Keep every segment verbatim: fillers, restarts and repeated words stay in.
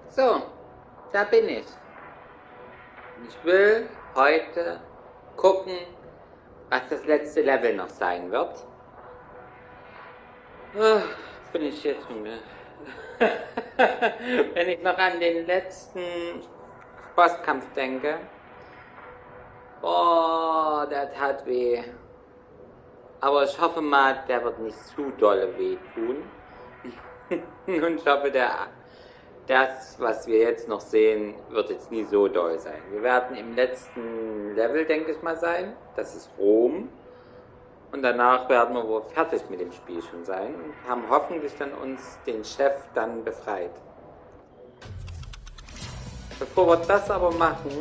So, da bin ich. Ich will heute gucken, was das letzte Level noch sein wird. Oh, bin ich jetzt müde. Wenn ich noch an den letzten Bosskampf denke. Oh, der tat weh. Aber ich hoffe mal, der wird nicht zu dolle wehtun. Und ich hoffe, der, das, was wir jetzt noch sehen, wird jetzt nie so doll sein. Wir werden im letzten Level, denke ich mal, sein. Das ist Rom. Und danach werden wir wohl fertig mit dem Spiel schon sein und haben hoffentlich dann uns den Chef dann befreit. Bevor wir das aber machen,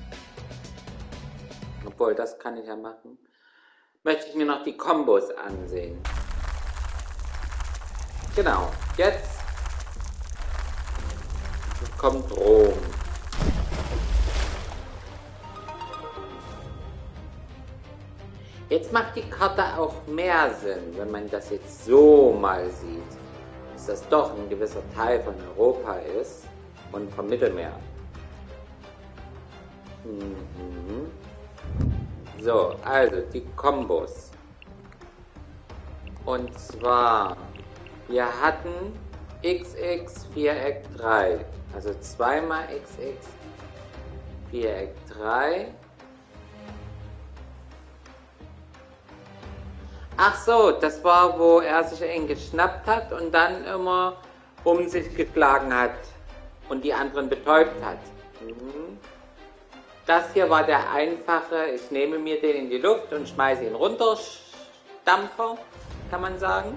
obwohl das kann ich ja machen, möchte ich mir noch die Kombos ansehen. Genau, jetzt kommt Rom. Jetzt macht die Karte auch mehr Sinn, wenn man das jetzt so mal sieht, dass das doch ein gewisser Teil von Europa ist und vom Mittelmeer. Mhm. So, also die Kombos. Und zwar, wir hatten X X Viereck drei, also zweimal X X Viereck drei. Ach so, das war, wo er sich einen geschnappt hat und dann immer um sich geschlagen hat und die anderen betäubt hat. Mhm. Das hier war der einfache, ich nehme mir den in die Luft und schmeiße ihn runter, Dampfer, kann man sagen.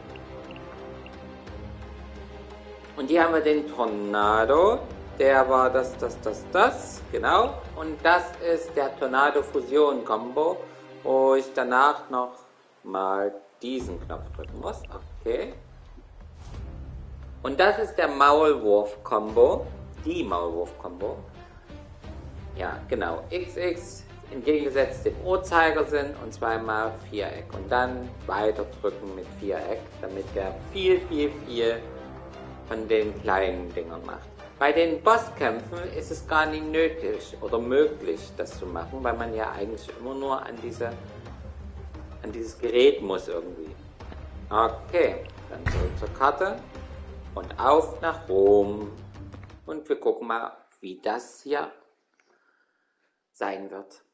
Und hier haben wir den Tornado, der war das, das, das, das, genau. Und das ist der Tornado-Fusion-Kombo, wo ich danach noch mal diesen Knopf drücken muss. Okay. Und das ist der Maulwurf-Kombo, die Maulwurf-Kombo. Ja, genau. X X entgegengesetzt dem Uhrzeigersinn und zweimal Viereck. Und dann weiter drücken mit Viereck, damit der viel, viel, viel von den kleinen Dingern macht. Bei den Bosskämpfen ist es gar nicht nötig oder möglich, das zu machen, weil man ja eigentlich immer nur an diese an dieses Gerät muss irgendwie. Okay, dann zurück zur Karte und auf nach Rom. Und wir gucken mal, wie das hier sein wird.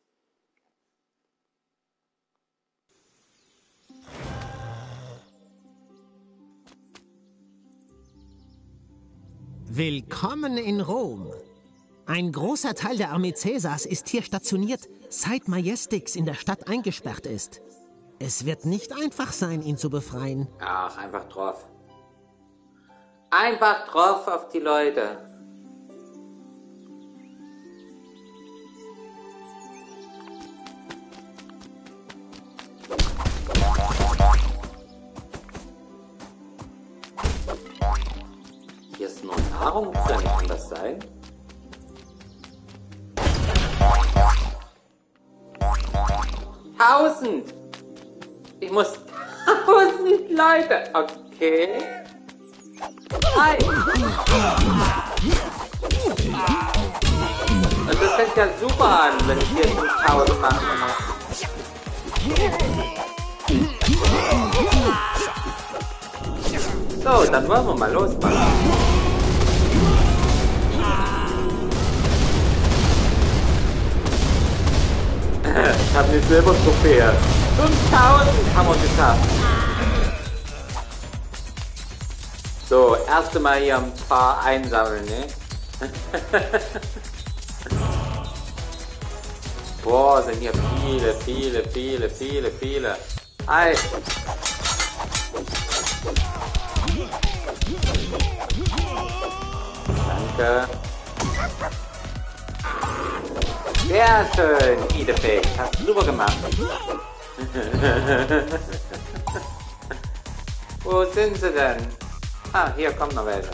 Willkommen in Rom. Ein großer Teil der Armee Caesars ist hier stationiert, seit Majestix in der Stadt eingesperrt ist. Es wird nicht einfach sein, ihn zu befreien. Ach, einfach drauf. Einfach drauf auf die Leute. Hier ist nur Nahrung drin, kann das sein? Tausend! Ich muss tausend Leute. Okay. Hi. Und das fängt ja super an, wenn ich hier fünftausend mache. So, dann wollen wir mal losmachen. Ich habe eine Silbertrophäe. fünftausend haben wir geschafft. So, erste Mal hier ein paar einsammeln, ne? Boah, sind hier viele, viele, viele, viele, viele. Hi. Danke. Sehr schön, Idefix. Hast du super gemacht. Wo sind sie denn? Ah, hier kommen noch welche.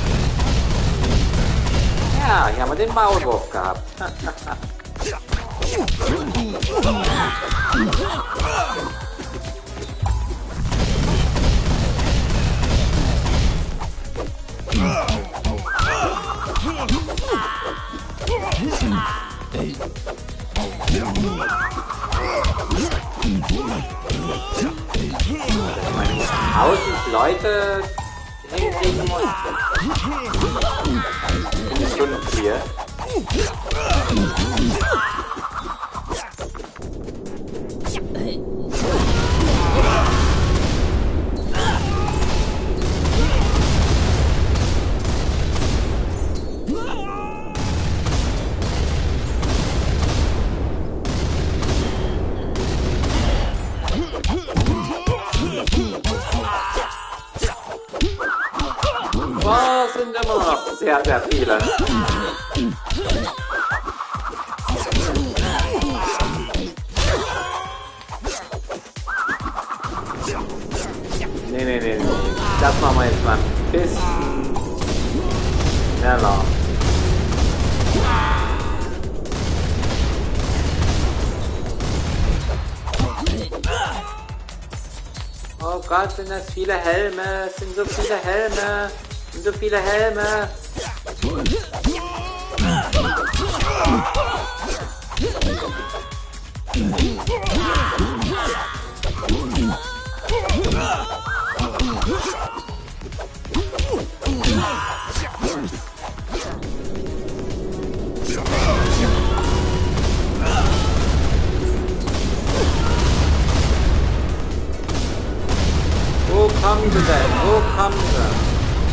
Ja, hier haben wir den Maulwurf gehabt. Tausend Leute hinkriegen muss. Eine Stunde hier. Oh, sind immer noch sehr, sehr viele. Nee, nee, nee, nee. Das machen wir jetzt mal ein bisschen schneller. Oh Gott, sind das viele Helme. Es sind so viele Helme. Es sind so viele Helme. Wo kommen sie denn? Wo kommen sie?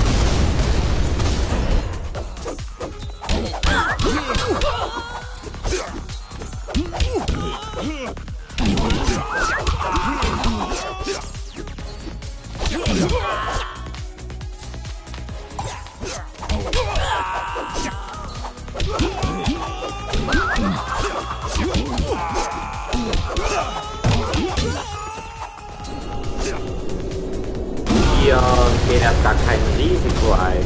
Wir gehen erst gar kein Risiko ein.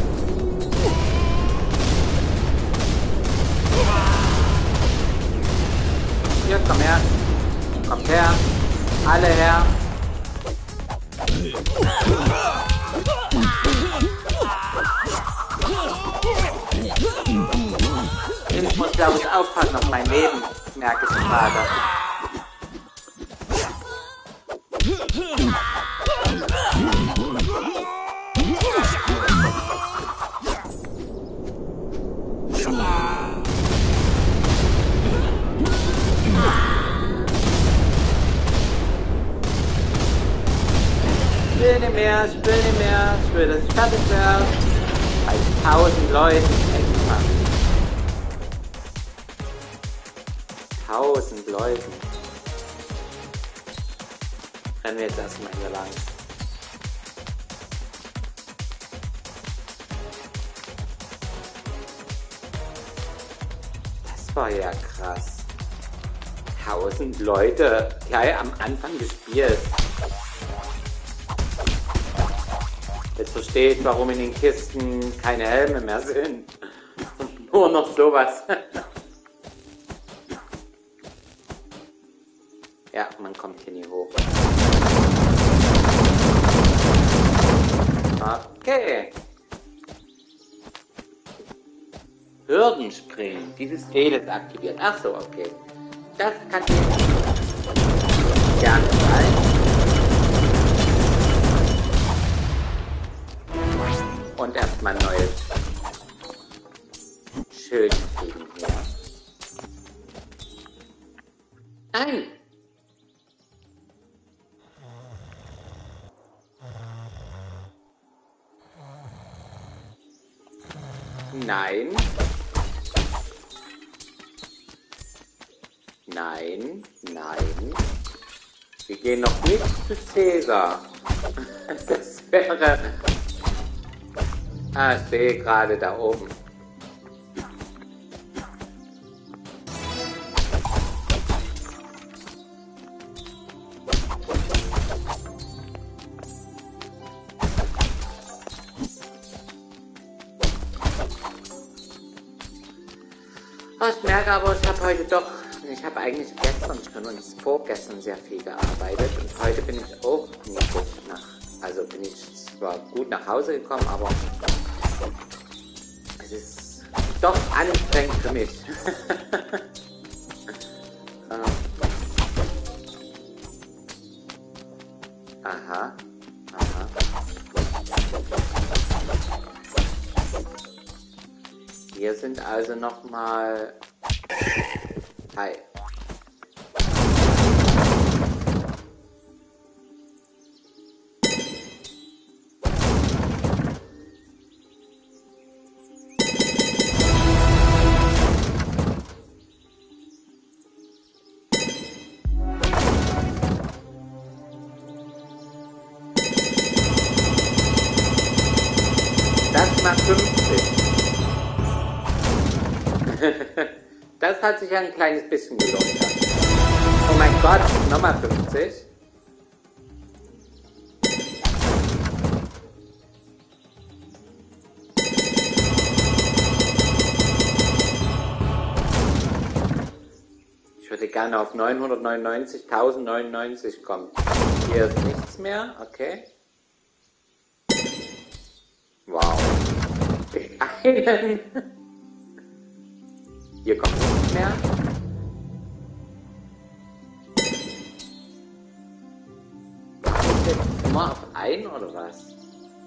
Hier, komm her. Kommt her. Alle her. Ich muss, glaube ich, aufpassen auf mein Leben, merke ich gerade. Ich will nicht mehr, ich will nicht mehr, ich will, dass ich fertig werde. Bei tausend Leuten extra. Tausend Leuten. Rennen wir jetzt erstmal hier lang. Das war ja krass. Tausend Leute gleich am Anfang gespielt. Jetzt verstehe ich, warum in den Kisten keine Helme mehr sind. Und nur noch sowas. Ja, man kommt hier nie hoch. Okay. Hürdenspringen. Dieses Skill ist aktiviert. Ach so, okay. Das kann ich gerne sein. Und erstmal ein neues Schild kriegen hier. Nein! Nein. Nein, nein. Wir gehen noch nicht zu Cäsar. Das wäre... Ah, ich sehe gerade da oben. Oh, ich merke aber, ich habe heute doch Ich habe eigentlich gestern schon und vorgestern sehr viel gearbeitet und heute bin ich auch nicht nach. Also bin ich zwar gut nach Hause gekommen, aber es ist doch anstrengend für mich. Aha, aha. Hier sind also nochmal... Hi. Das macht fünfzig. Das hat sich ein kleines bisschen gelohnt. Oh mein Gott, nochmal fünfzig. Ich würde gerne auf neunhundertneunundneunzig, tausendneunundneunzig kommen. Hier ist nichts mehr, okay. Wow. Einen. Hier kommt nichts mehr. Mach ich jetzt immer auf ein oder was?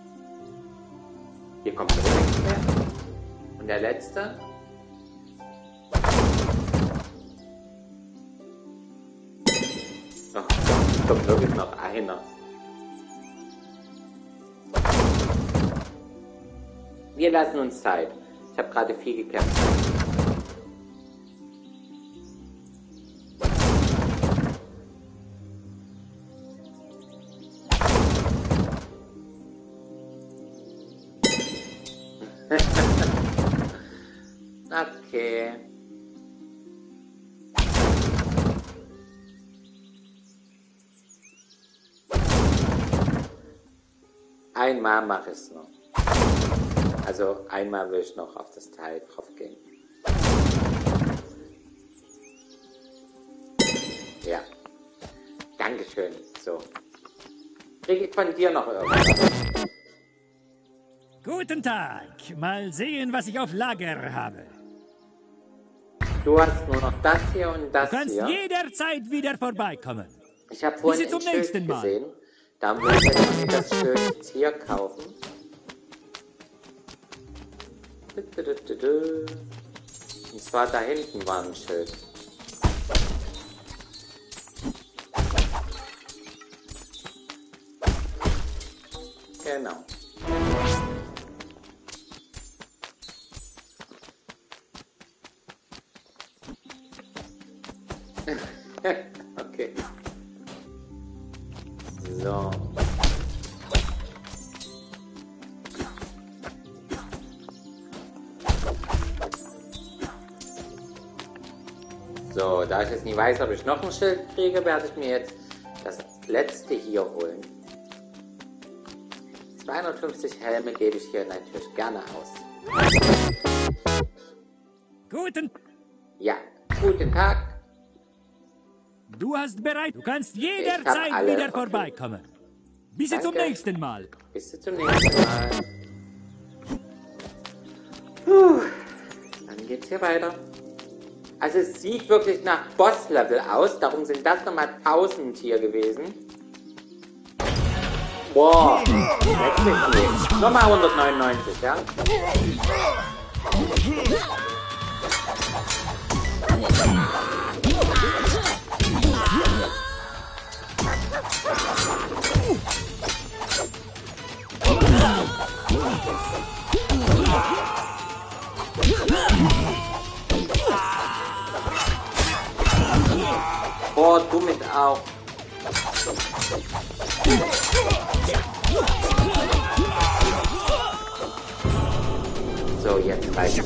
Hier kommt auch nichts mehr. Und der letzte? Oh Gott, hier kommt wirklich noch einer. Wir lassen uns Zeit. Ich habe gerade viel gekämpft. Okay. Einmal mache ich es noch. Also einmal will ich noch auf das Teil drauf gehen. Ja. Dankeschön. So. Kriege ich von dir noch irgendwas? Guten Tag. Mal sehen, was ich auf Lager habe. Du hast nur noch das hier und das hier. Du kannst hier. jederzeit wieder vorbeikommen. Ich habe vorhin ein Schild gesehen. Da muss ich jetzt das Schild jetzt hier kaufen. Und zwar da hinten war ein Schild. Genau. Okay. So. So, da ich jetzt nicht weiß, ob ich noch ein Schild kriege, werde ich mir jetzt das letzte hier holen. zweihundertfünfzig Helme gebe ich hier natürlich gerne aus. Guten. Ja, guten Tag. Du hast bereit. Du kannst jederzeit alle, wieder okay. vorbeikommen. Bis Danke. zum nächsten Mal. Bis zum nächsten Mal. Puh. Dann geht's hier weiter. Also es sieht wirklich nach Boss-Level aus, darum sind das nochmal tausend hier gewesen. Boah, letztlich nicht. Nochmal hundertneunundneunzig, ja? Boah, du mit auch. So, jetzt reicht es.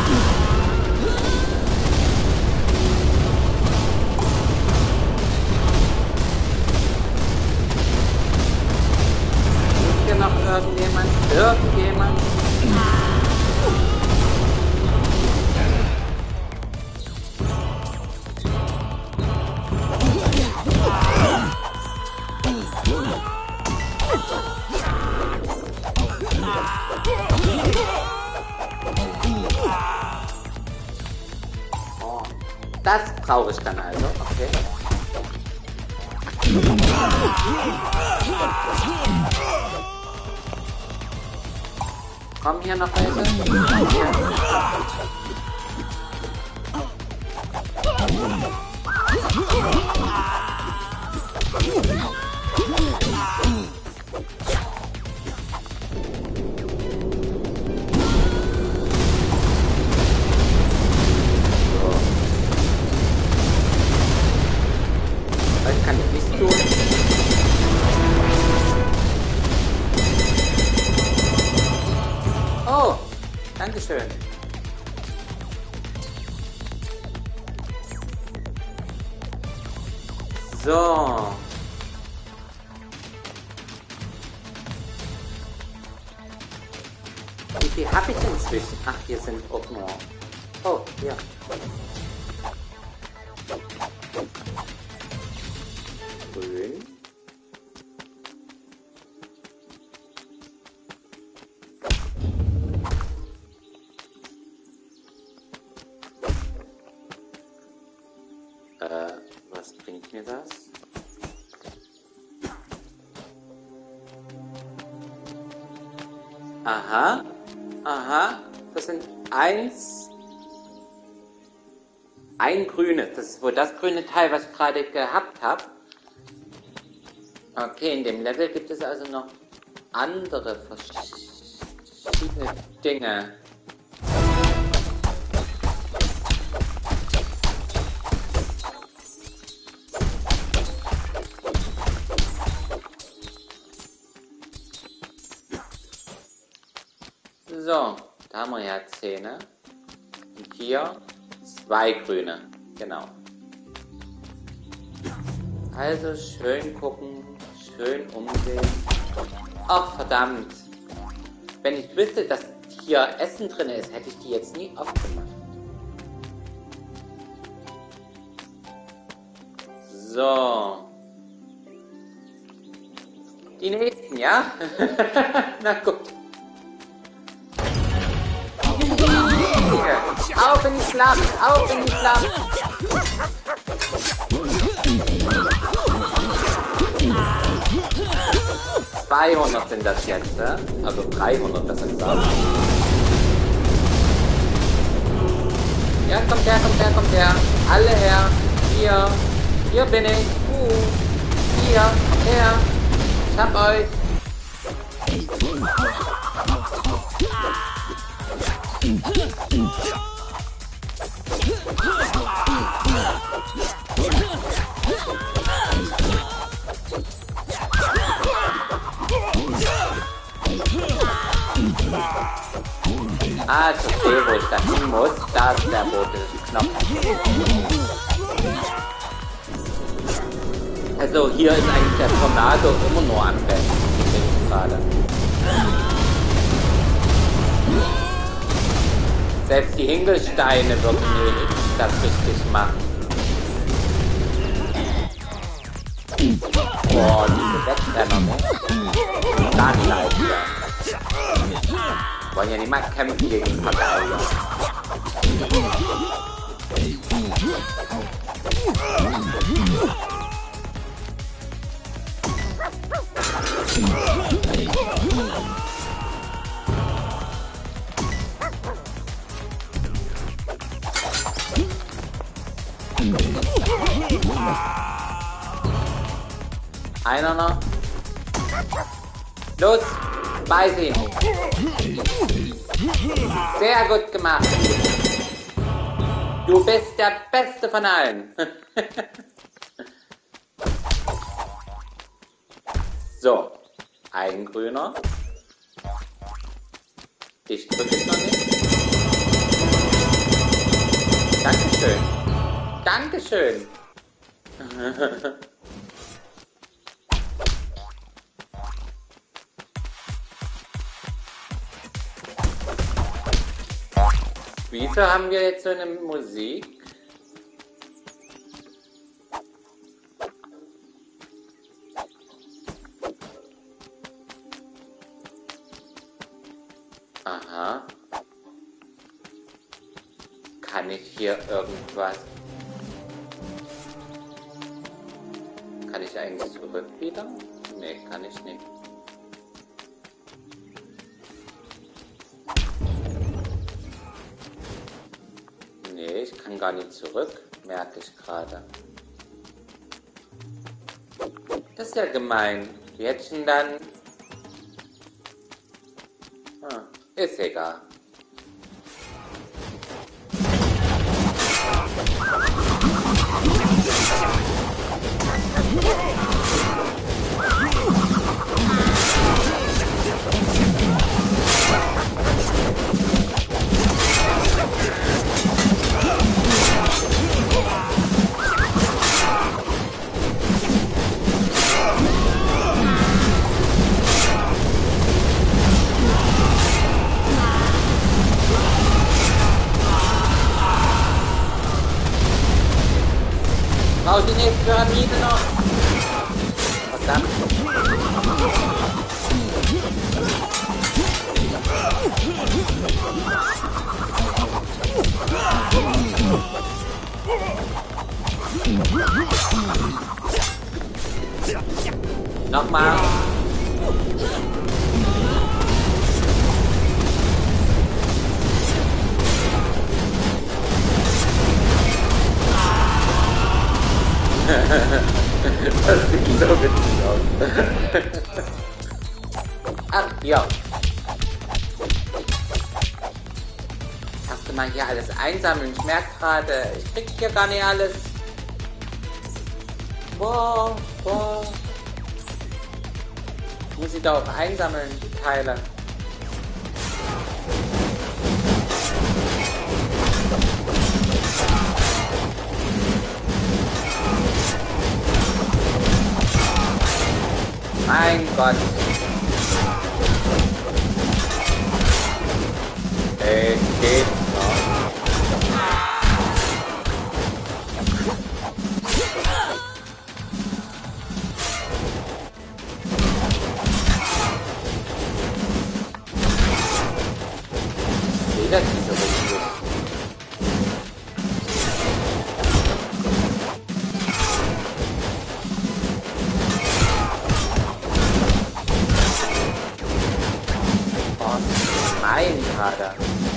Ist hier noch irgendjemand? Irgendjemand? Das brauche ich dann also, okay. Kommen hier noch welche? Hier. Dankeschön. So. Wie viel habe ich inzwischen? Ach, hier sind auch noch. Oh, ja. Grün. Äh, was bringt mir das? Aha, aha, das sind eins, ein grünes, das ist wohl das grüne Teil, was ich gerade gehabt habe. Okay, in dem Level gibt es also noch andere verschiedene Dinge. So, da haben wir ja Zähne. Und hier zwei grüne. Genau. Also schön gucken, schön umsehen. Ach verdammt. Wenn ich wüsste, dass hier Essen drin ist, hätte ich die jetzt nie aufgemacht. So. Die nächsten, ja? Na gut. Auf in die Schlacht! Auf in die Schlacht! zweihundert sind das jetzt, ne? Also dreihundert, das sind das. Ja, kommt her, kommt her, kommt her! Alle her! Hier! Hier bin ich! Uh. Hier! Kommt her! Ich hab euch! Ah, ich verstehe, wo ich da hin muss. Da ist der rote Knopf. Also hier ist eigentlich der Tornado immer nur am besten, finde ich gerade. Selbst die Hinkelsteine würden mir das richtig machen. Boah, diese Wettrenner, ne? Dann leicht, ja. Wollen ja nicht mal kämpfen gegen die Verteidiger. Einer noch. Los, beiß ihn. Sehr gut gemacht. Du bist der Beste von allen. So, ein grüner. Dich drücke ich noch nicht. Dankeschön. Dankeschön. Wieso haben wir jetzt so eine Musik? Aha. Kann ich hier irgendwas ich eigentlich zurück wieder? Nee, kann ich nicht. Nee, ich kann gar nicht zurück, merke ich gerade. Das ist ja gemein. Wie hätte ich denn dann... Ah, ist egal. Bau die nächste Pyramide noch. Verdammt. Nochmal. Das sieht so witzig aus. Ach, ja. Kannst du mal hier alles einsammeln? Ich merke gerade, ich krieg hier gar nicht alles. Boah, boah. Muss ich da auch einsammeln, die Teile. Mein Gott. Es geht noch. Wieder diese Richtung. Nein, Kader.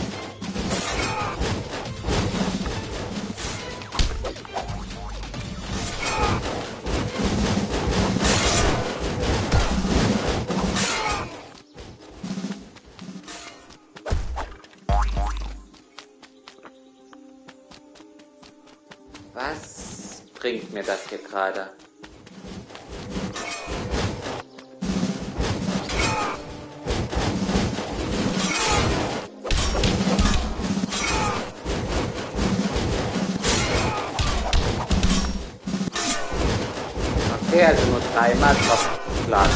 Was bringt mir das hier gerade? Okay, also nur dreimal Kopfschlag.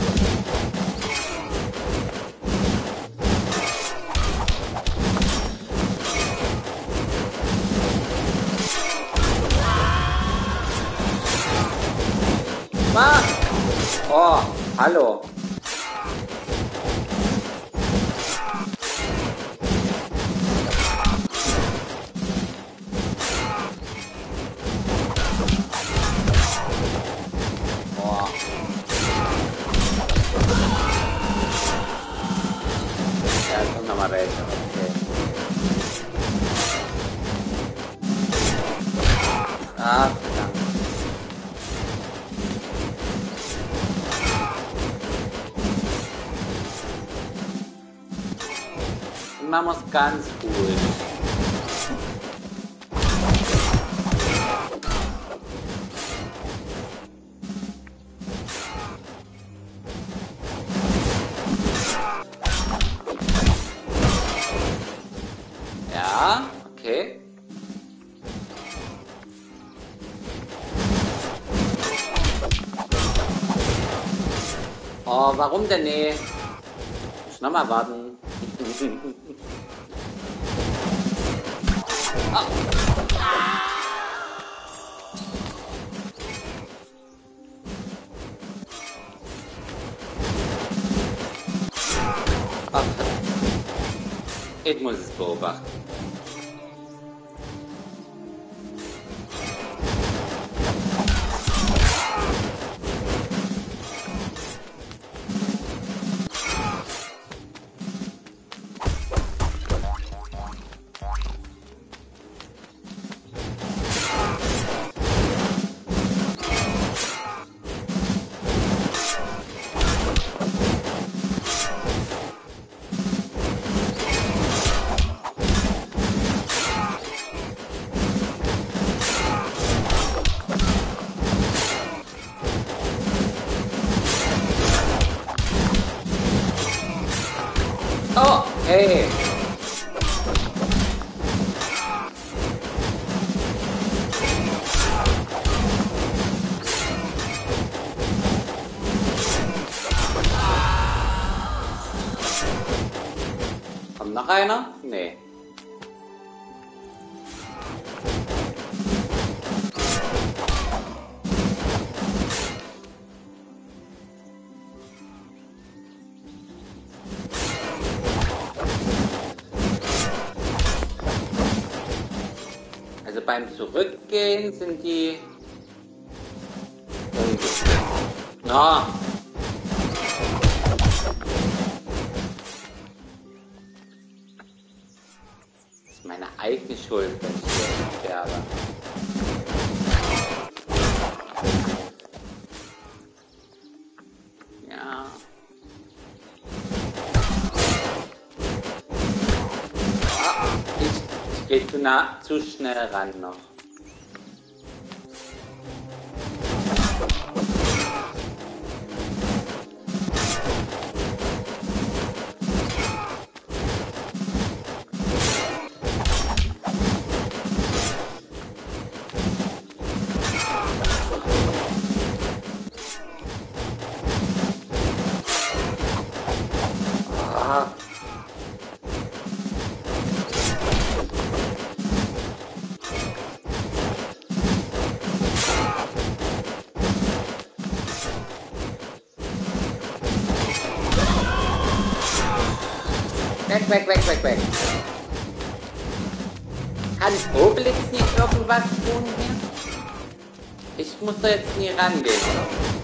Ah! Oh, hallo. Ah, verdammt. Und man muss ganz cool. Ja, okay. Oh, warum denn nee? Ich nochmal warten. Oh. Ach, ich muss es beobachten. Oh, hey. Kommt noch einer? Nee. Also beim Zurückgehen sind die na. Das ist meine eigene Schuld, wenn ich hier sterbe. Ja. Ah, ich, ich gehe zu nah, zu schnell ran noch. Weg, weg, weg, weg, weg. Kann Obelix nicht irgendwas tun hier? Ich muss da jetzt nie rangehen, oder?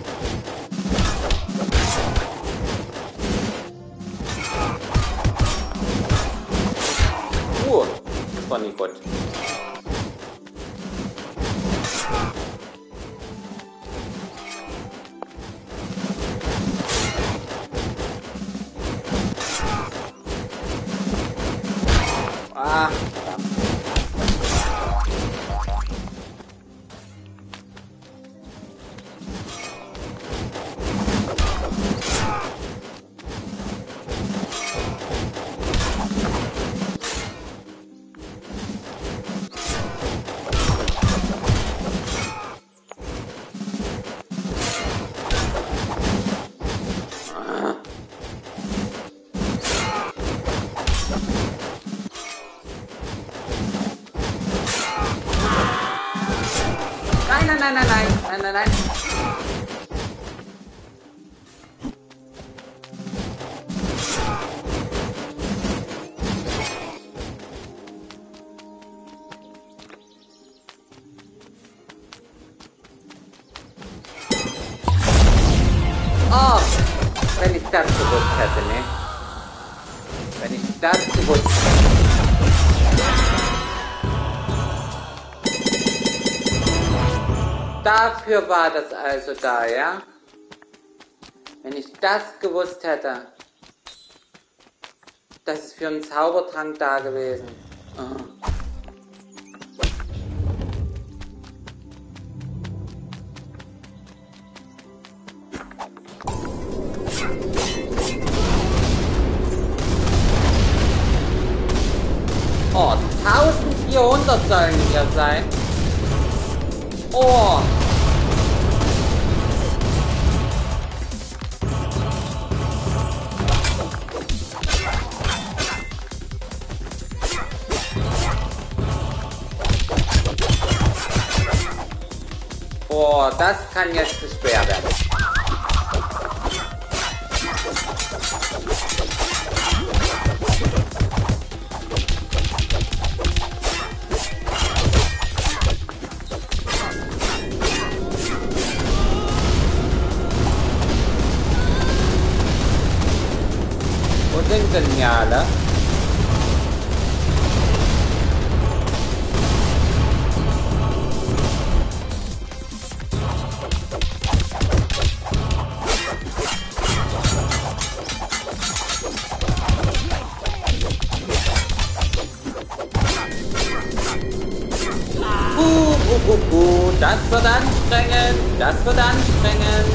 Uh, das war nicht gut. Ah, Nein, nein, nein, nein, nein, nein, nein. Oh, wenn ich das gewusst hätte, ne? Wenn ich das gewusst hätte. Dafür war das also da, ja? Wenn ich das gewusst hätte, das ist für einen Zaubertrank da gewesen. Oh. Oh, eintausendvierhundert sollen hier sein. Oh! Oh, das kann jetzt zu schwer werden. Sind geniale. Uh, uh, uh, uh, das wird anstrengend, das wird anstrengend.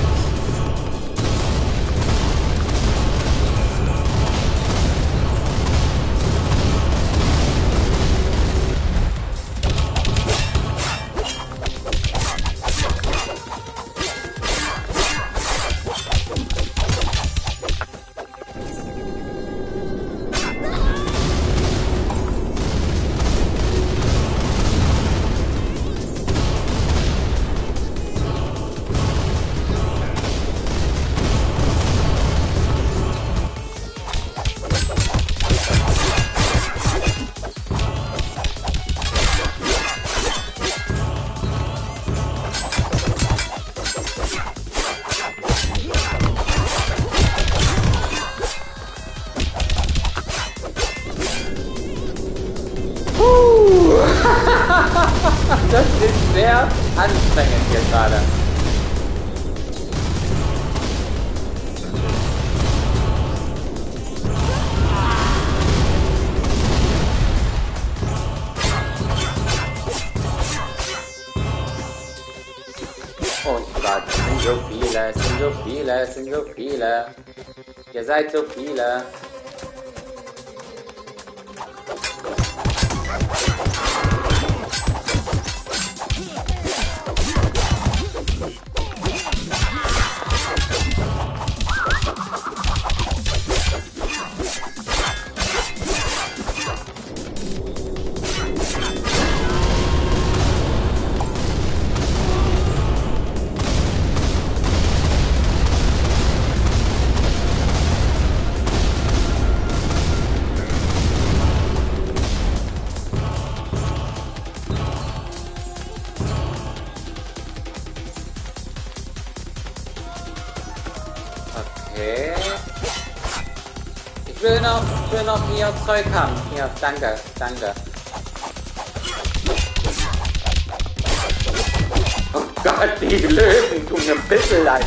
Das ist sehr anstrengend hier gerade. Oh Gott, es sind so viele, es sind so viele, es sind so viele. Ihr seid so viele. Okay. Ich will noch, ich will noch hier Zeug haben. Hier, danke, danke. Oh Gott, die Löwen tun mir ein bisschen leid.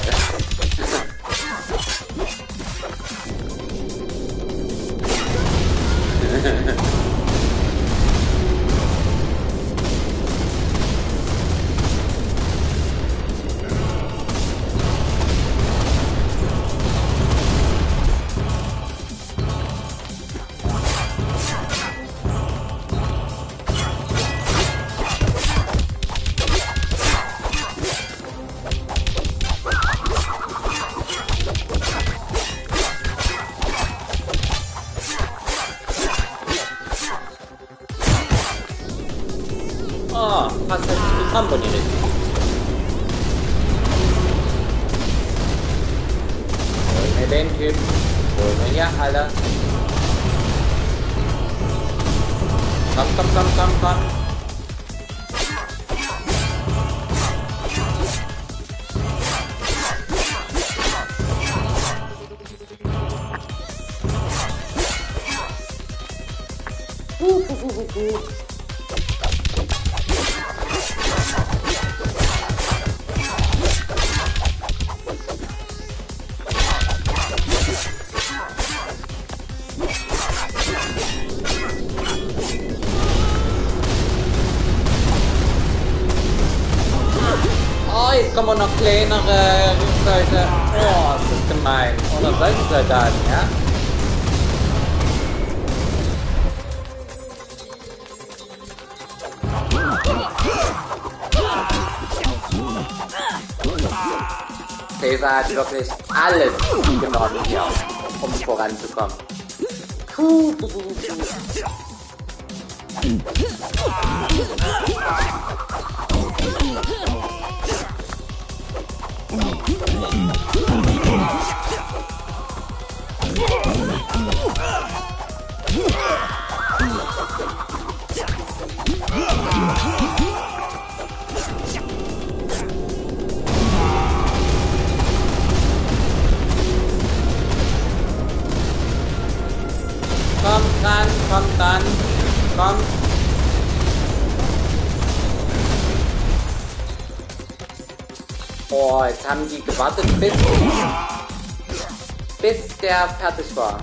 Oh, passt jetzt die Combo nicht richtig. Holen wir den Typ. Holen wir hier alle. Komm, komm, komm, komm, komm. Uh, uh, uh, uh, uh. Jetzt kommen noch kleinere Leute. Oh, das ist gemein. Oder solche Soldaten, ja? Caesar hat wirklich alles genommen hier, um voranzukommen. Puh, puh, puh, puh. Komm ran, komm ran, komm. Oh, jetzt haben die gewartet, bis, bis der fertig war.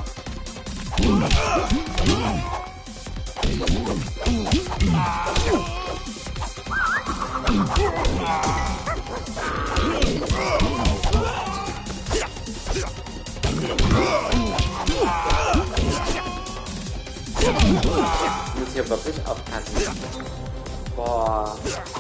Ich muss hier wirklich aufpassen. Boah.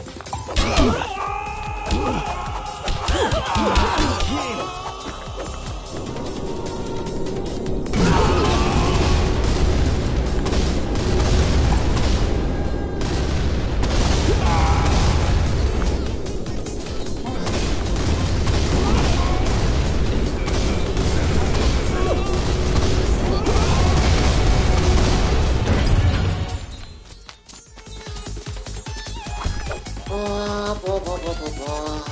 Boah, boah, boah, boah, boah, boah.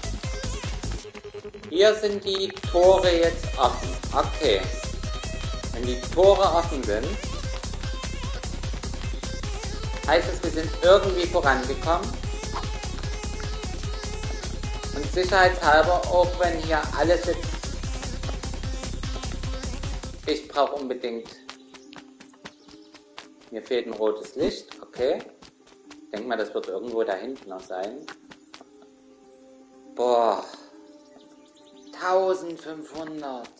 Hier sind die Tore jetzt offen. Okay. Wenn die Tore offen sind, heißt es, wir sind irgendwie vorangekommen. Und sicherheitshalber, auch wenn hier alles jetzt... Ich brauche unbedingt... Mir fehlt ein rotes Licht, okay. Ich denke mal, das wird irgendwo da hinten noch sein. Boah. eintausendfünfhundert.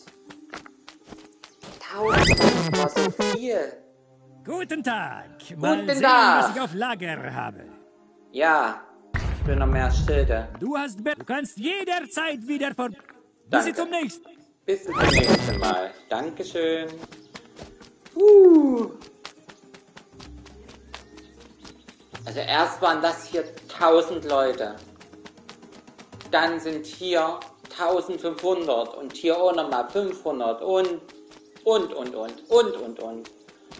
eintausend war so viel. Guten Tag. Mal Guten sehen, Tag. was ich auf Lager habe. Ja, ich will noch mehr Schilder. Du hast Be Du kannst jederzeit wieder vor... Danke. Bis zum nächsten. Bis zum nächsten Mal. Dankeschön. Uh. Also erst waren das hier tausend Leute. Dann sind hier eintausendfünfhundert und hier auch nochmal fünfhundert und und und und und und und.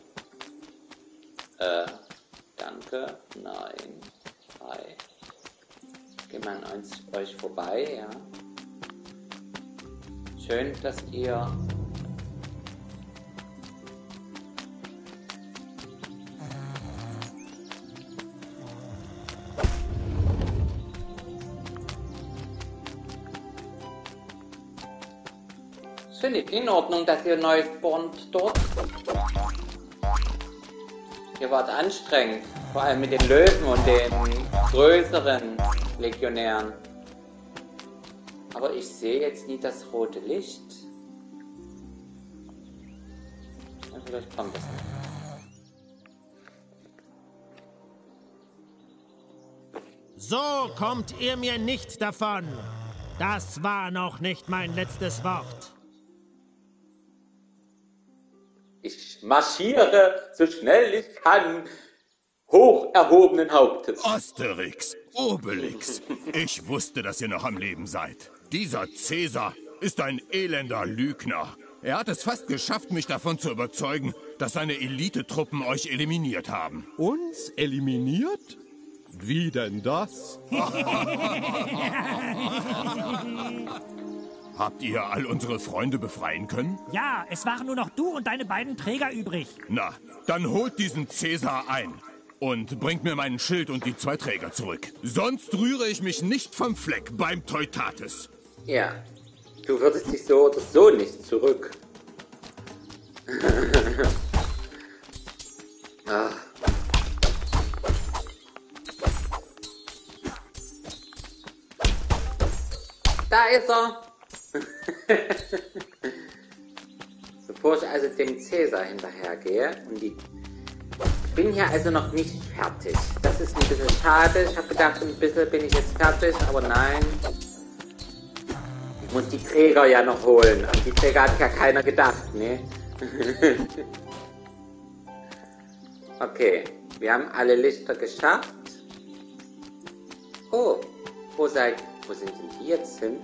Äh, danke. Nein. Hi. Geh mal an euch vorbei, ja. Schön, dass ihr finde ich in Ordnung, dass ihr neu spawnt dort. Ihr wart anstrengend, vor allem mit den Löwen und den größeren Legionären. Aber ich sehe jetzt nie das rote Licht. Ja, vielleicht kommt das nicht. So kommt ihr mir nicht davon. Das war noch nicht mein letztes Wort. Ich marschiere, so schnell ich kann, hoch erhobenen Hauptes. Asterix, Obelix, ich wusste, dass ihr noch am Leben seid. Dieser Cäsar ist ein elender Lügner. Er hat es fast geschafft, mich davon zu überzeugen, dass seine Elitetruppen euch eliminiert haben. Uns eliminiert? Wie denn das? Habt ihr all unsere Freunde befreien können? Ja, es waren nur noch du und deine beiden Träger übrig. Na, dann holt diesen Cäsar ein und bringt mir meinen Schild und die zwei Träger zurück. Sonst rühre ich mich nicht vom Fleck beim Teutates. Ja, du würdest dich so oder so nicht zurück. Ah. Da ist er! Bevor ich also dem Cäsar hinterhergehe und die... Ich bin hier also noch nicht fertig. Das ist ein bisschen schade. Ich habe gedacht, ein bisschen bin ich jetzt fertig, aber nein. Ich muss die Träger ja noch holen. An die Träger hat ja keiner gedacht, ne? Okay, wir haben alle Lichter geschafft. Oh, wo seid... Wo sind denn die jetzt hin?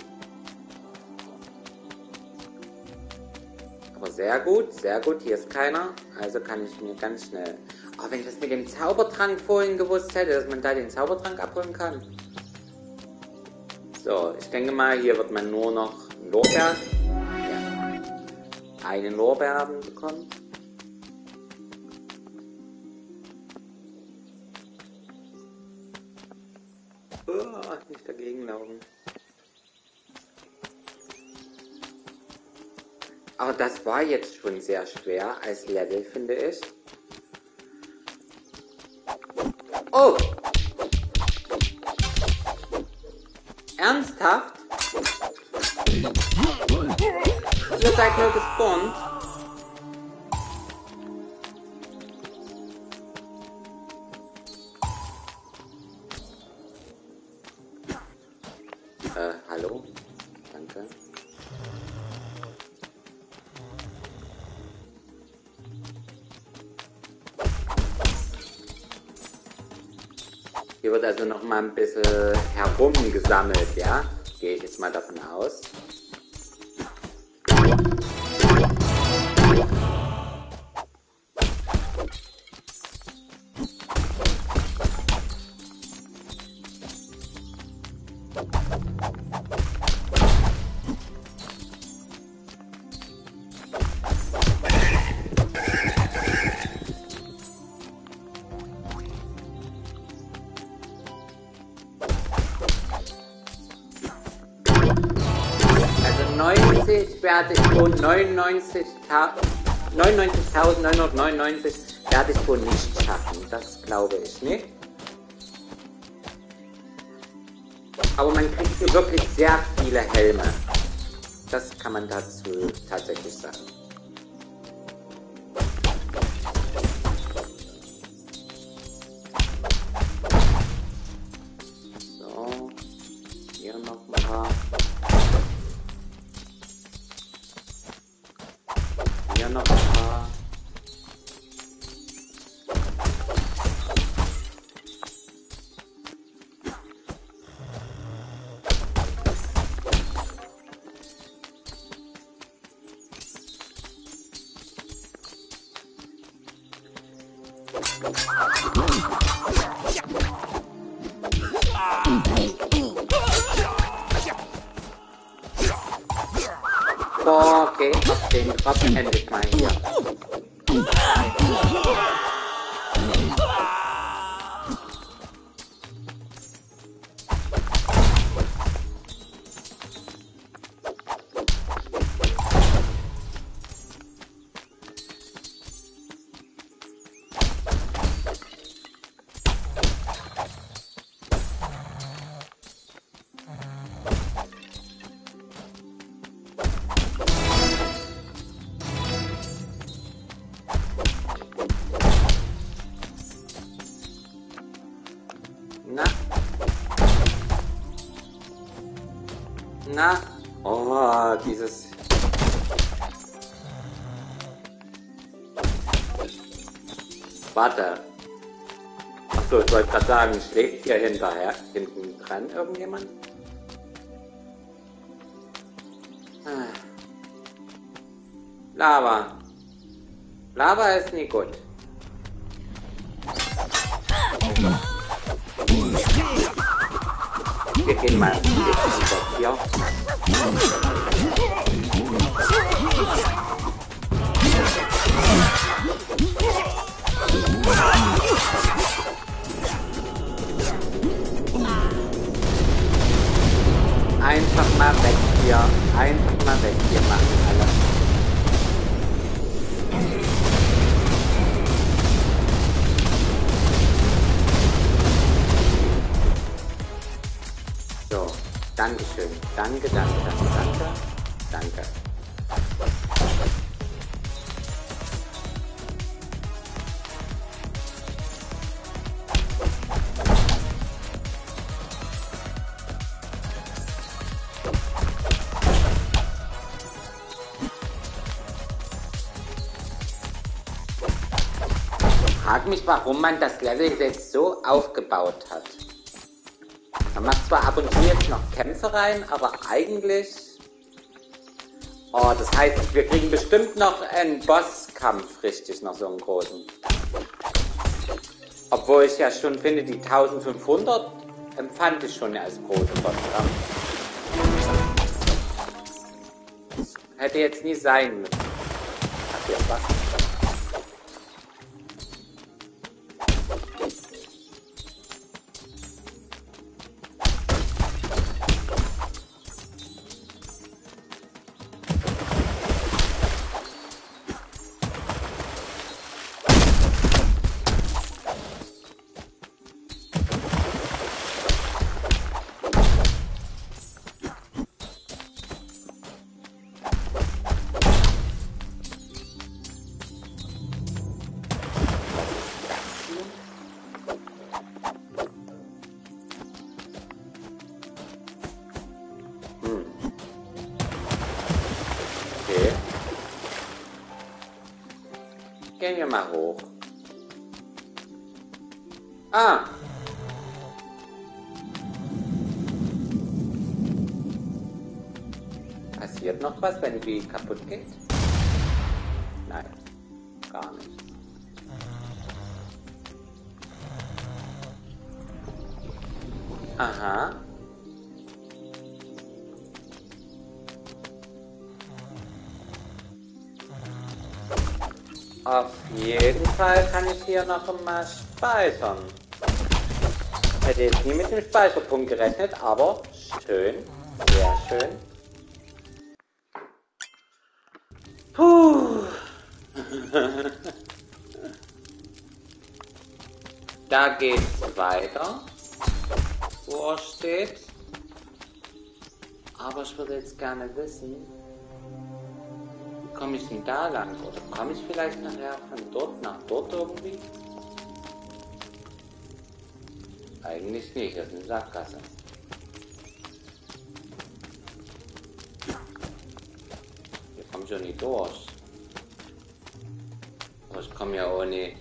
Aber sehr gut, sehr gut. Hier ist keiner. Also kann ich mir ganz schnell... Oh, wenn ich das mit dem Zaubertrank vorhin gewusst hätte, dass man da den Zaubertrank abholen kann. So, ich denke mal, hier wird man nur noch Lorbeeren... Ja. Einen Lorbeeren bekommen. Oh, nicht dagegen laufen. Aber das war jetzt schon sehr schwer als Level, finde ich. Oh! Ernsthaft? Ihr seid nur gespawnt? Äh, hallo? Danke. Hier wird also noch mal ein bisschen herumgesammelt, ja? Gehe ich jetzt mal davon aus. ich werde ich wohl neunundneunzigtausendneunhundertneunundneunzig werde ich wohl nicht schaffen. Das glaube ich nicht. Aber man kriegt hier wirklich sehr viele Helme. Das kann man dazu tatsächlich sagen. So, hier noch ein paar. Hier noch ein paar. Okay, auf den Kopf endlich mal hier. Na? Na? Oh, dieses... Warte. Achso, ich wollte gerade sagen, schlägt hier hinterher, hinten dran irgendjemand? Ah. Lava. Lava ist nie gut. Wir gehen mal hier. Einfach mal weg hier. Einfach mal weg hier machen alle. So, Dankeschön. Danke, danke, danke, danke. Danke. Ich frage mich, warum man das Level jetzt so aufgebaut hat. Man macht zwar ab und zu jetzt noch Kämpfe rein, aber eigentlich... Oh, das heißt, wir kriegen bestimmt noch einen Bosskampf, richtig, noch so einen großen. Obwohl ich ja schon finde, die eintausendfünfhundert empfand ich schon als großen Bosskampf. Das hätte jetzt nie sein müssen. Ach, hier was. Gehen wir mal hoch. Ah! Passiert noch was, wenn die kaputt geht? Nein, gar nicht. Aha. Auf jeden Fall kann ich hier noch mal speichern. Ich hätte jetzt nie mit dem Speicherpunkt gerechnet, aber schön, sehr schön. Puh. Da geht's weiter, wo er steht. Aber ich würde jetzt gerne wissen, wie komme ich denn da lang? Oder komme ich vielleicht nachher von dort nach dort irgendwie? Eigentlich nicht, das ist eine Sackgasse. Hier komme ich ja nicht durch. Aber ich komme ja auch nicht.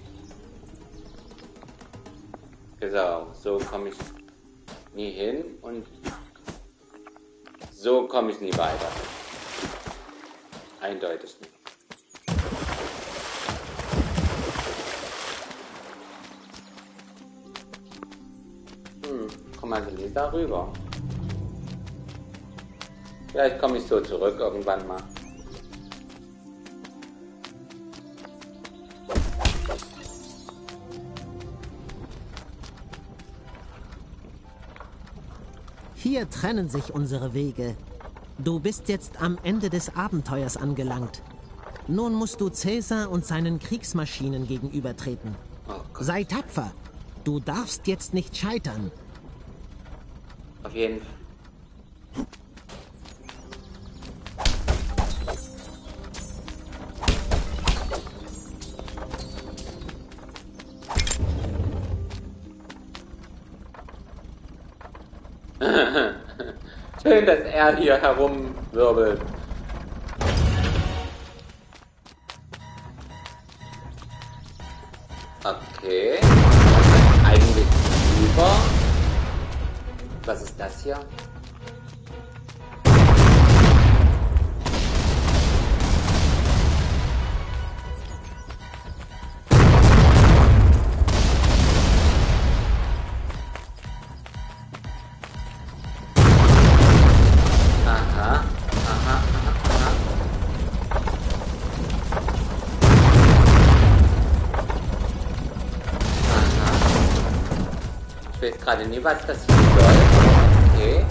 Genau, so komme ich nie hin und so komme ich nie weiter. Eindeutig nicht. Hm, komm also nicht darüber. Vielleicht komme ich so zurück irgendwann mal. Hier trennen sich unsere Wege. Du bist jetzt am Ende des Abenteuers angelangt. Nun musst du Cäsar und seinen Kriegsmaschinen gegenübertreten. Oh Gott. Sei tapfer. Du darfst jetzt nicht scheitern. Auf jeden Fall. Schön, dass er hier herumwirbelt. Okay. Eigentlich über. Was ist das hier? Ich weiß gerade nie, was das hier soll. Okay.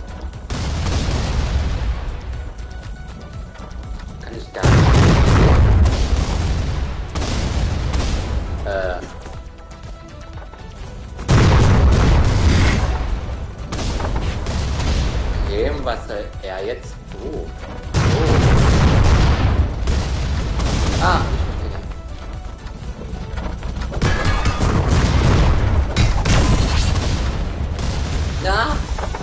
Kann ich da... Äh... Okay, und was soll er jetzt... Oh. Oh. Ah, ja.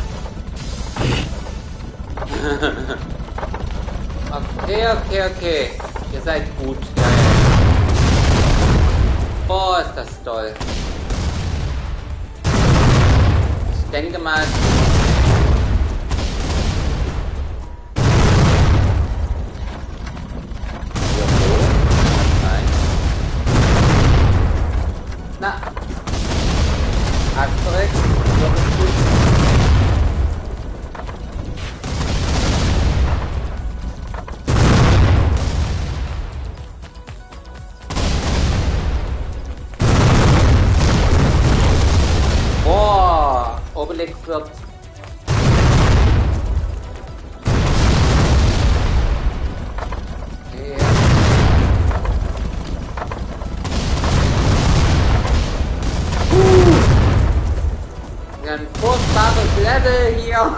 Okay, okay, okay. Ihr seid gut. Ja, ja. Boah, ist das toll. Ich denke mal... Nein. Na. Hast du recht. Obelix wird okay. uh. Ein furchtbares Level hier.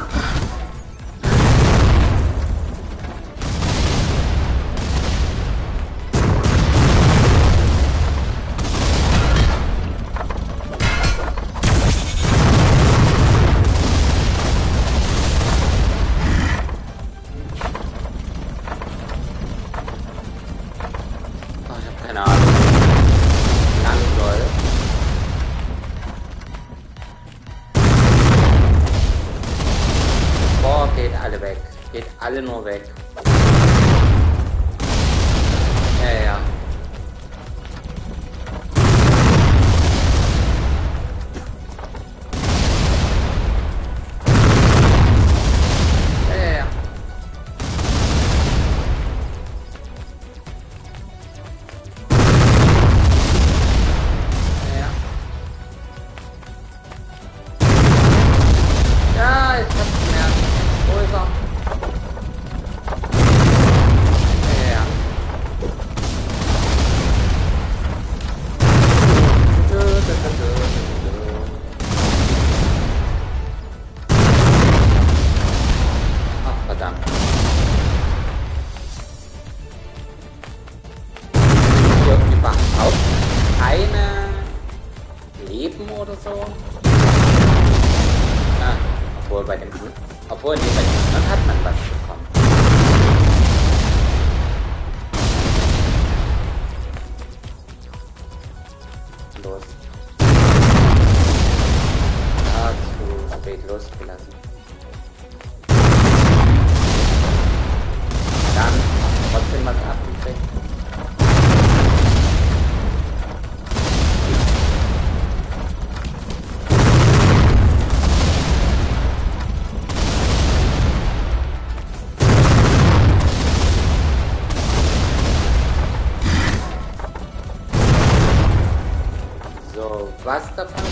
Alle nur weg. Ja, ja. Ja, ja, ja. Ja, ja. Ja, ich hab's gemerkt. Wo ist er? so. Ah, obwohl bei dem obwohl nee, bei dem anderen hat man was bekommen. Los. Ah, zu spät losgelassen. Dann trotzdem was abgekriegt. Was davon?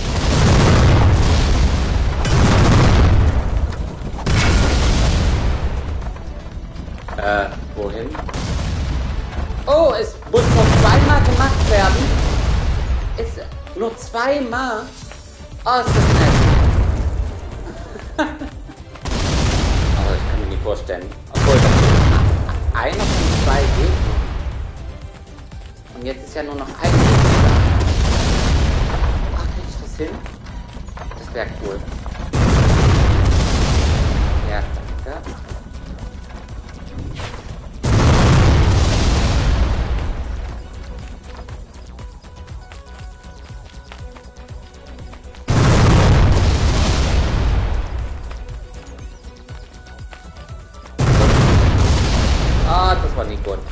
Äh, wohin? Oh, es muss nur zweimal gemacht werden. Ist nur zweimal? Oh, ist das nett. Aber ich kann mir nicht vorstellen. Obwohl, das ist einer von zwei Gegner. Und jetzt ist ja nur noch ein Gegner. Hin. Das wäre cool. Ja, danke. Ah, das war nicht gut.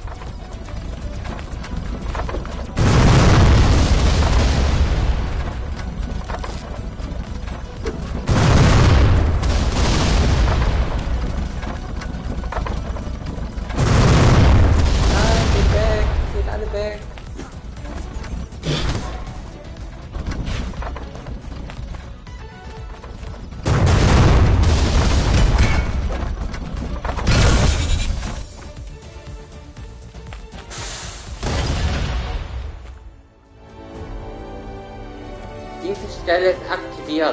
Diese Stelle ist aktiviert.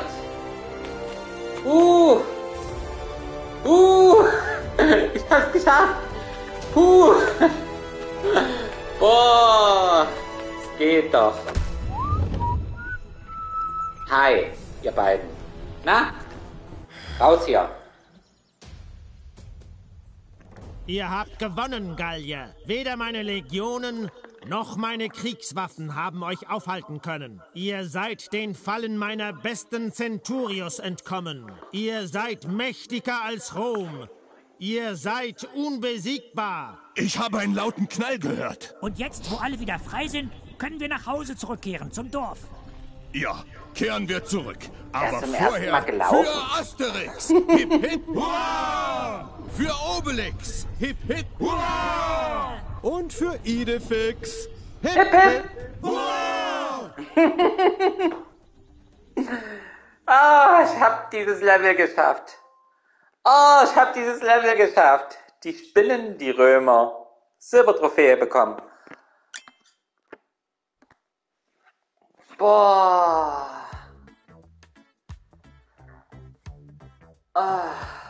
Uh! Uh! Ich hab's geschafft! Uh! Boah! Es geht doch. Hi, ihr beiden. Na? Raus hier. Ihr habt gewonnen, Gallier. Weder meine Legionen noch meine Kriegswaffen haben euch aufhalten können. Ihr seid den Fallen meiner besten Centurios entkommen. Ihr seid mächtiger als Rom. Ihr seid unbesiegbar. Ich habe einen lauten Knall gehört. Und jetzt, wo alle wieder frei sind, können wir nach Hause zurückkehren, zum Dorf. Ja, kehren wir zurück. Er Aber ist zum ersten vorher Mal gelaufen. für Asterix. Hip, hip, hurra! Für Obelix. Hip, hip, hurra! Und für Idefix. Hip, hip. Ah, ich hab dieses Level geschafft. Oh, ich hab dieses Level geschafft. Die Spinnen, die Römer. Silbertrophäe bekommen. Boah. Ah.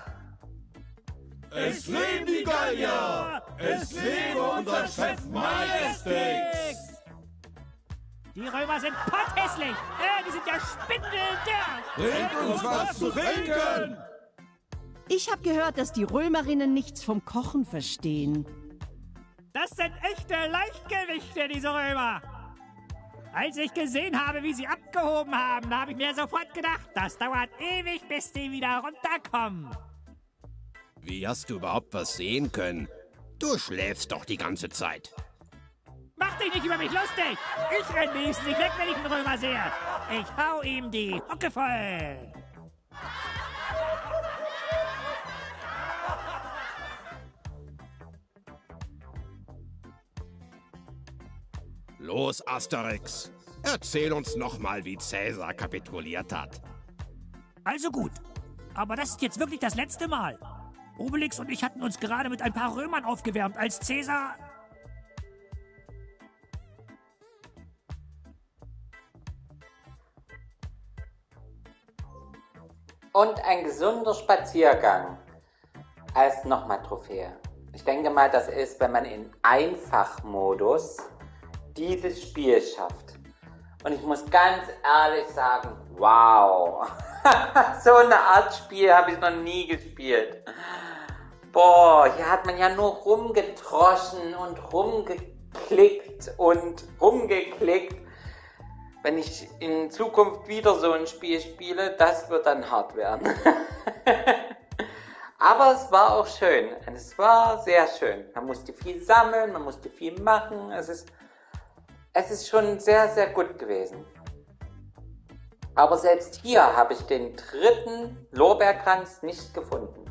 Es leben die Gallier! Es lebe unser Chef Majestix! Die Römer sind potthässlich! Äh, die sind ja spindeldürr! Bringt uns was zu trinken! Ich habe gehört, dass die Römerinnen nichts vom Kochen verstehen. Das sind echte Leichtgewichte, diese Römer! Als ich gesehen habe, wie sie abgehoben haben, da habe ich mir sofort gedacht, das dauert ewig, bis sie wieder runterkommen. Wie hast du überhaupt was sehen können? Du schläfst doch die ganze Zeit. Mach dich nicht über mich lustig! Ich renn wenigstens nicht weg, wenn ich einen Römer sehe! Ich hau ihm die Hucke voll! Los, Asterix. Erzähl uns nochmal, wie Cäsar kapituliert hat. Also gut, aber das ist jetzt wirklich das letzte Mal. Obelix und ich hatten uns gerade mit ein paar Römern aufgewärmt, als Cäsar... Und ein gesunder Spaziergang als nochmal Trophäe. Ich denke mal, das ist, wenn man in Einfachmodus dieses Spiel schafft. Und ich muss ganz ehrlich sagen, wow. So eine Art Spiel habe ich noch nie gespielt. Boah, hier hat man ja nur rumgedroschen und rumgeklickt und rumgeklickt. Wenn ich in Zukunft wieder so ein Spiel spiele, das wird dann hart werden. Aber es war auch schön. Es war sehr schön. Man musste viel sammeln, man musste viel machen. Es ist, es ist schon sehr, sehr gut gewesen. Aber selbst hier habe ich den dritten Lorbeerkranz nicht gefunden.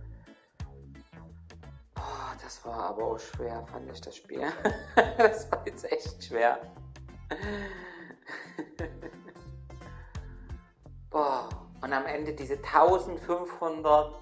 Boah, das war aber auch schwer, fand ich das Spiel. Das war jetzt echt schwer. Boah, und am Ende diese eintausendfünfhundert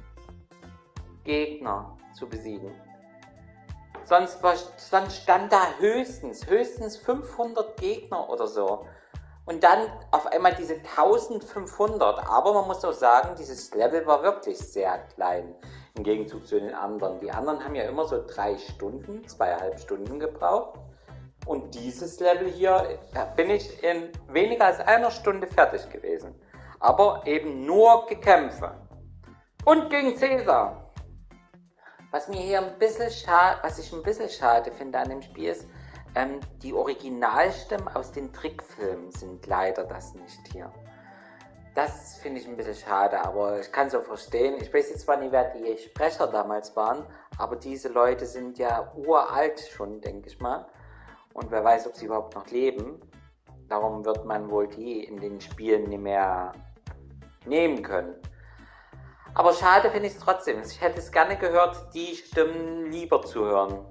Gegner zu besiegen. Sonst, war, sonst stand da höchstens, höchstens fünfhundert Gegner oder so. Und dann auf einmal diese eintausendfünfhundert. Aber man muss auch sagen, dieses Level war wirklich sehr klein. Im Gegenzug zu den anderen. Die anderen haben ja immer so drei Stunden, zweieinhalb Stunden gebraucht. Und dieses Level hier, da bin ich in weniger als einer Stunde fertig gewesen. Aber eben nur Gekämpfe. Und gegen Cäsar. Was mir hier ein bisschen schade, was ich ein bisschen schade finde an dem Spiel ist, ähm, die Originalstimmen aus den Trickfilmen sind leider das nicht hier. Das finde ich ein bisschen schade, aber ich kann es auch verstehen. Ich weiß jetzt zwar nicht, wer die Sprecher damals waren, aber diese Leute sind ja uralt schon, denke ich mal. Und wer weiß, ob sie überhaupt noch leben. Darum wird man wohl die in den Spielen nicht mehr nehmen können. Aber schade finde ich es trotzdem. Ich hätte es gerne gehört, die Stimmen lieber zu hören.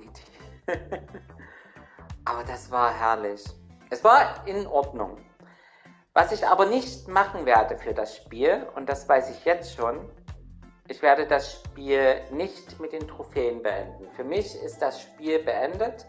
Aber das war herrlich. Es war in Ordnung. Was ich aber nicht machen werde für das Spiel, und das weiß ich jetzt schon, ich werde das Spiel nicht mit den Trophäen beenden. Für mich ist das Spiel beendet.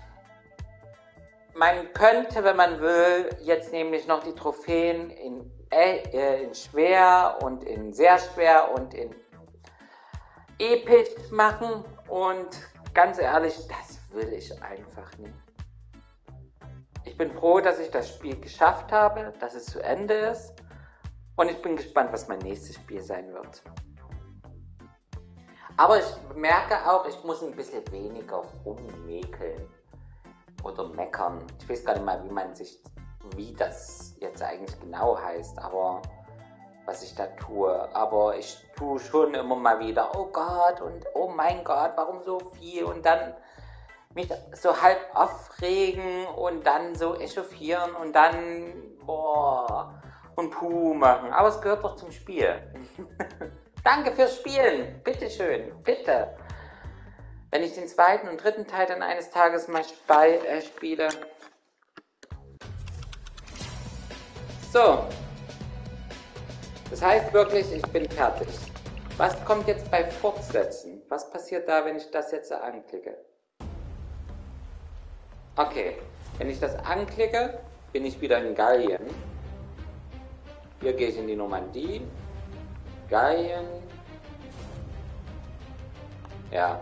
Man könnte, wenn man will, jetzt nämlich noch die Trophäen in, äh, in schwer und in sehr schwer und in episch machen. Und ganz ehrlich, das will ich einfach nicht. Ich bin froh, dass ich das Spiel geschafft habe, dass es zu Ende ist. Und ich bin gespannt, was mein nächstes Spiel sein wird. Aber ich merke auch, ich muss ein bisschen weniger rummäkeln. Oder meckern. Ich weiß gar nicht mal, wie man sich, wie das jetzt eigentlich genau heißt, aber was ich da tue. Aber ich tue schon immer mal wieder, oh Gott und oh mein Gott, warum so viel? Und dann mich so halb aufregen und dann so echauffieren und dann, boah, und puh machen. Aber es gehört doch zum Spiel. Danke fürs Spielen. Bitteschön, bitte. Wenn ich den zweiten und dritten Teil dann eines Tages mal bei, äh, spiele. So. Das heißt wirklich, ich bin fertig. Was kommt jetzt bei Fortsetzen? Was passiert da, wenn ich das jetzt anklicke? Okay. Wenn ich das anklicke, bin ich wieder in Gallien. Hier gehe ich in die Normandie. Gallien. Ja.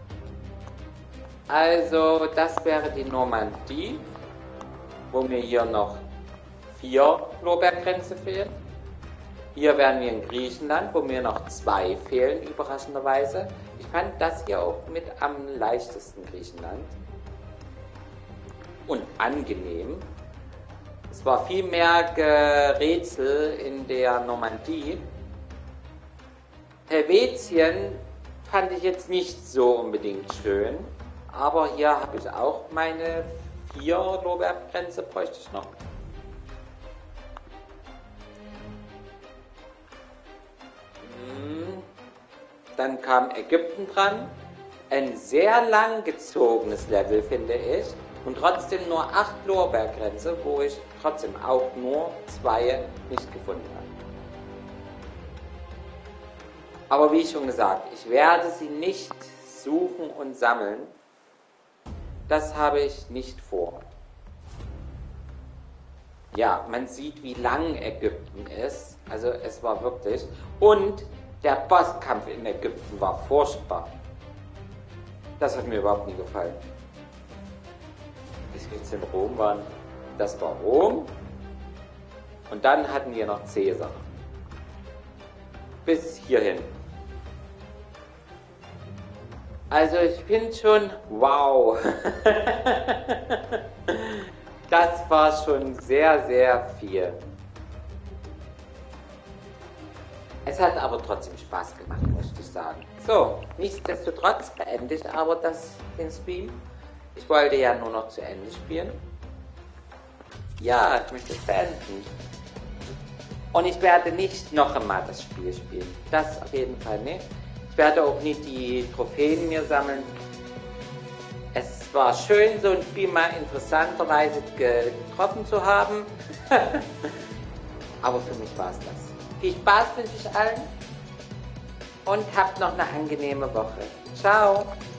Also, das wäre die Normandie, wo mir hier noch vier Lorbeerkränze fehlen. Hier wären wir in Griechenland, wo mir noch zwei fehlen, überraschenderweise. Ich fand das hier auch mit am leichtesten, Griechenland. Und angenehm. Es war viel mehr Gerätsel in der Normandie. Helvetien fand ich jetzt nicht so unbedingt schön. Aber hier habe ich auch meine vier Lorbeerkränze, bräuchte ich noch. Dann kam Ägypten dran. Ein sehr lang gezogenes Level, finde ich. Und trotzdem nur acht Lorbeerkränze, wo ich trotzdem auch nur zwei nicht gefunden habe. Aber wie schon gesagt, ich werde sie nicht suchen und sammeln. Das habe ich nicht vor. Ja, man sieht, wie lang Ägypten ist. Also es war wirklich... Und der Bosskampf in Ägypten war furchtbar. Das hat mir überhaupt nie gefallen. Bis wir jetzt in Rom waren. Das war Rom. Und dann hatten wir noch Caesar. Bis hierhin. Also ich finde schon, wow. Das war schon sehr, sehr viel. Es hat aber trotzdem Spaß gemacht, möchte ich sagen. So, nichtsdestotrotz beende ich aber das, den Stream. Ich wollte ja nur noch zu Ende spielen. Ja, ich möchte es beenden. Und ich werde nicht noch einmal das Spiel spielen. Das auf jeden Fall nicht. Ich werde auch nicht die Trophäen mir sammeln. Es war schön, so ein Spiel mal interessanterweise getroffen zu haben. Aber für mich war es das. Viel Spaß wünsche ich allen. Und habt noch eine angenehme Woche. Ciao.